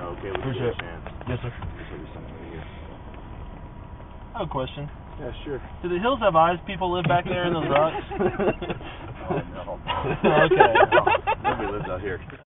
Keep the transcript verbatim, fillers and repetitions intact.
know, okay, we can Appreciate give it a chance. Yes, sir. There's gonna be something right here. I have a question. Yeah, sure. Do the hills have eyes? People live back there in those rocks? Oh, no. Okay. No, nobody lives out here.